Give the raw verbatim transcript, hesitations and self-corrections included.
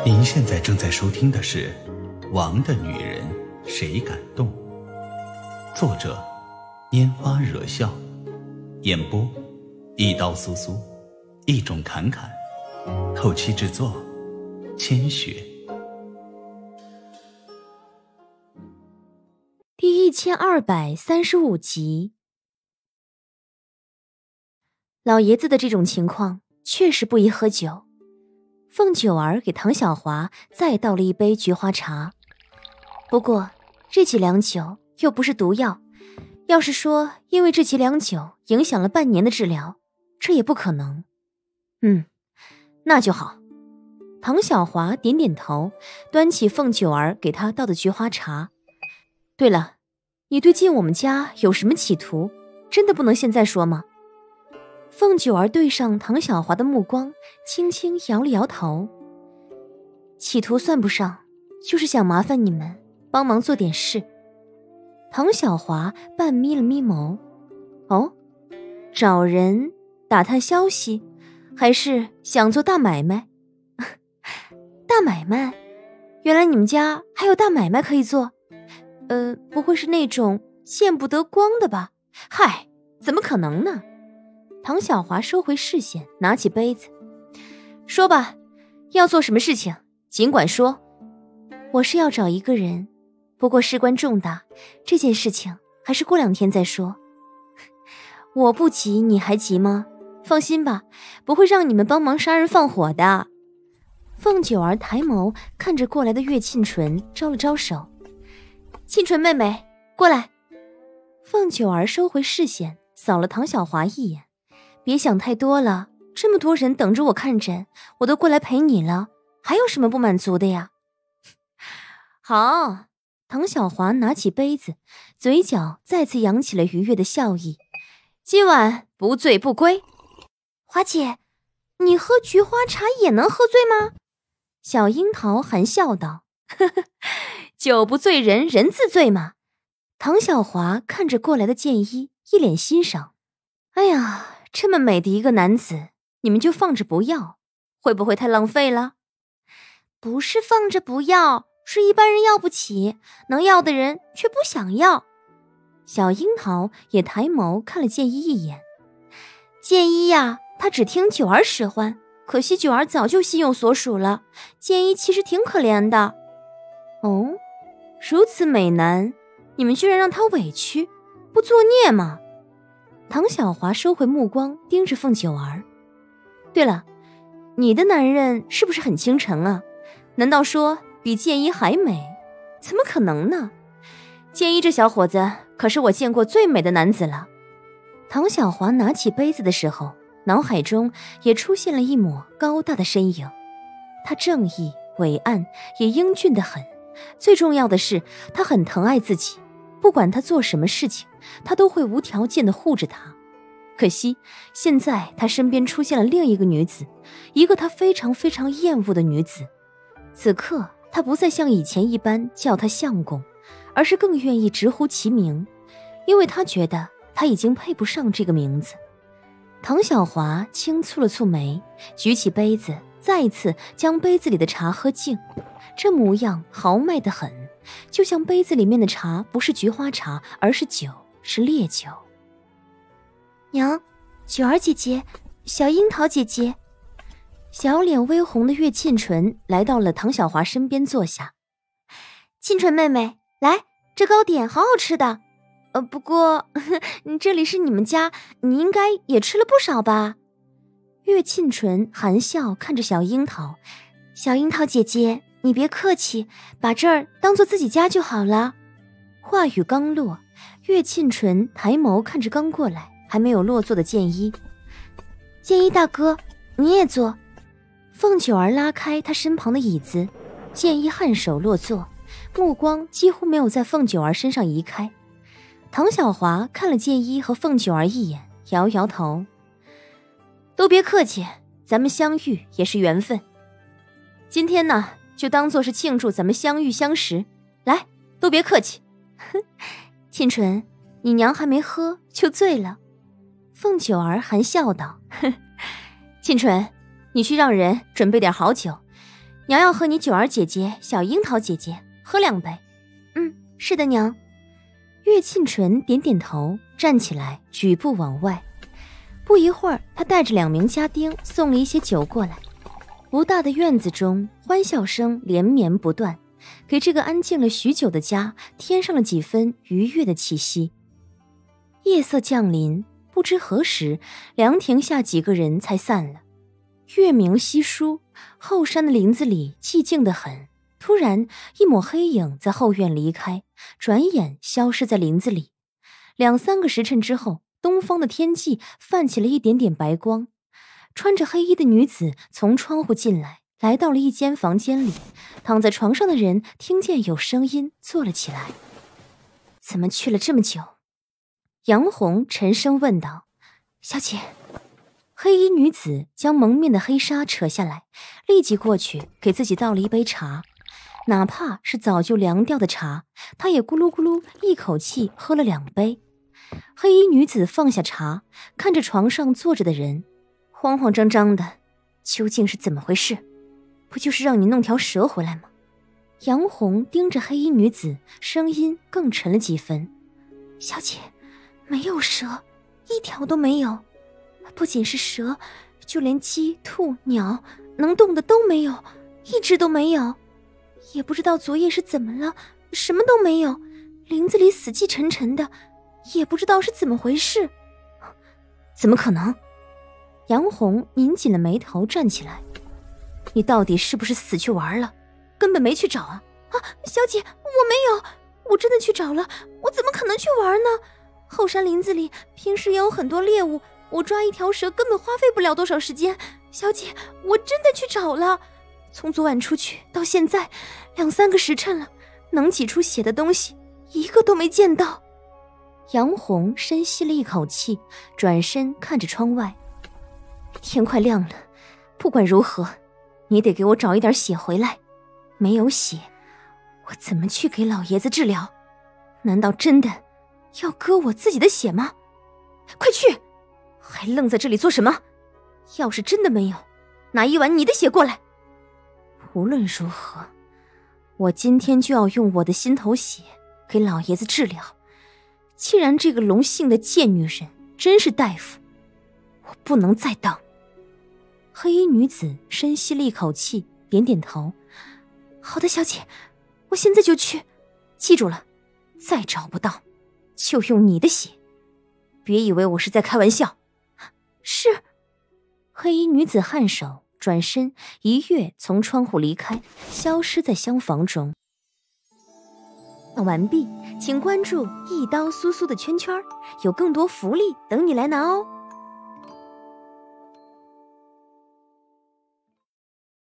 您现在正在收听的是《王的女人谁敢动》，作者拈花惹笑，演播一刀苏苏，一种侃侃，后期制作千雪。 第一千二百三十五集。老爷子的这种情况确实不宜喝酒。凤九儿给唐小华再倒了一杯菊花茶，不过这几两酒又不是毒药，要是说因为这几两酒影响了半年的治疗，这也不可能。嗯，那就好。唐小华点点头，端起凤九儿给他倒的菊花茶。对了，你对进我们家有什么企图，真的不能现在说吗？凤九儿对上唐小华的目光，轻轻摇了摇头。企图算不上，就是想麻烦你们帮忙做点事。唐小华半眯了眯眸。哦，找人打探消息，还是想做大买卖？大买卖？原来你们家还有大买卖可以做？呃，不会是那种见不得光的吧？嗨，怎么可能呢？唐小华收回视线，拿起杯子，说吧，要做什么事情尽管说。我是要找一个人，不过事关重大，这件事情还是过两天再说。我不急，你还急吗？放心吧，不会让你们帮忙杀人放火的。凤九儿抬眸看着过来的岳沁纯，招了招手。沁纯妹妹，过来。凤九儿收回视线，扫了唐小华一眼。别想太多了，这么多人等着我看诊，我都过来陪你了，还有什么不满足的呀？好，唐小华拿起杯子，嘴角再次扬起了愉悦的笑意。今晚不醉不归。华姐，你喝菊花茶也能喝醉吗？小樱桃含笑道。呵呵，酒不醉人人自醉嘛。唐小华看着过来的剑医，一脸欣赏。哎呀，这么美的一个男子，你们就放着不要，会不会太浪费了？不是放着不要，是一般人要不起，能要的人却不想要。小樱桃也抬眸看了剑医一眼。剑医呀，他只听九儿使唤，可惜九儿早就心有所属了，剑医其实挺可怜的。哦，如此美男，你们居然让他委屈，不作孽吗？唐小华收回目光，盯着凤九儿。对了，你的男人是不是很倾城啊？难道说比剑医还美？怎么可能呢？剑医这小伙子可是我见过最美的男子了。唐小华拿起杯子的时候，脑海中也出现了一抹高大的身影。他正义、伟岸，也英俊得很。最重要的是，他很疼爱自己。不管他做什么事情，他都会无条件地护着他。可惜现在他身边出现了另一个女子，一个他非常非常厌恶的女子。此刻他不再像以前一般叫他相公，而是更愿意直呼其名，因为他觉得他已经配不上这个名字。唐小华轻蹙了蹙眉，举起杯子，再一次将杯子里的茶喝尽，这模样豪迈得很，就像杯子里面的茶不是菊花茶，而是酒，是烈酒。娘，九儿姐姐，小樱桃姐姐。小脸微红的岳沁纯来到了唐小华身边坐下。沁纯妹妹，来，这糕点好好吃的。呃，不过呵呵这里是你们家，你应该也吃了不少吧？岳沁纯含笑看着小樱桃。小樱桃姐姐，你别客气，把这儿当做自己家就好了。话语刚落，岳沁纯抬眸看着刚过来还没有落座的剑医。剑医大哥，你也坐。凤九儿拉开他身旁的椅子，剑医颔首落座，目光几乎没有在凤九儿身上移开。唐小华看了剑医和凤九儿一眼，摇摇头。都别客气，咱们相遇也是缘分。今天呢，就当作是庆祝咱们相遇相识。来，都别客气。哼，沁纯，你娘还没喝就醉了。凤九儿含笑道。哼，沁纯，你去让人准备点好酒， 娘要和你九儿姐姐、小樱桃姐姐喝两杯。嗯，是的，娘。岳庆纯点点头，站起来，举步往外。不一会儿，他带着两名家丁送了一些酒过来。不大的院子中，欢笑声连绵不断，给这个安静了许久的家添上了几分愉悦的气息。夜色降临，不知何时，凉亭下几个人才散了。月明稀疏，后山的林子里寂静得很。突然，一抹黑影在后院离开，转眼消失在林子里。两三个时辰之后，东方的天际泛起了一点点白光。穿着黑衣的女子从窗户进来，来到了一间房间里。躺在床上的人听见有声音，坐了起来。怎么去了这么久？杨红沉声问道。小姐。黑衣女子将蒙面的黑纱扯下来，立即过去给自己倒了一杯茶。哪怕是早就凉掉的茶，她也咕噜咕噜一口气喝了两杯。黑衣女子放下茶，看着床上坐着的人，慌慌张张的，究竟是怎么回事？不就是让你弄条蛇回来吗？杨红盯着黑衣女子，声音更沉了几分。小姐，没有蛇，一条都没有。不仅是蛇，就连鸡、兔、鸟能动的都没有，一只都没有。也不知道昨夜是怎么了，什么都没有，林子里死气沉沉的，也不知道是怎么回事。怎么可能？杨红拧紧了眉头，站起来。你到底是不是死去玩了？根本没去找啊！啊，小姐，我没有，我真的去找了，我怎么可能去玩呢？后山林子里平时也有很多猎物，我抓一条蛇根本花费不了多少时间。小姐，我真的去找了，从昨晚出去到现在两三个时辰了，能挤出血的东西一个都没见到。杨红深吸了一口气，转身看着窗外。天快亮了，不管如何，你得给我找一点血回来。没有血，我怎么去给老爷子治疗？难道真的要割我自己的血吗？快去！还愣在这里做什么？要是真的没有，拿一碗你的血过来。无论如何，我今天就要用我的心头血给老爷子治疗。既然这个龙姓的贱女人真是大夫，我不能再等。黑衣女子深吸了一口气，点点头。好的，小姐，我现在就去。记住了，再找不到，就用你的血。别以为我是在开玩笑。是。黑衣女子颔首，转身一跃从窗户离开，消失在厢房中。完毕，请关注一刀苏苏的圈圈，有更多福利等你来拿哦。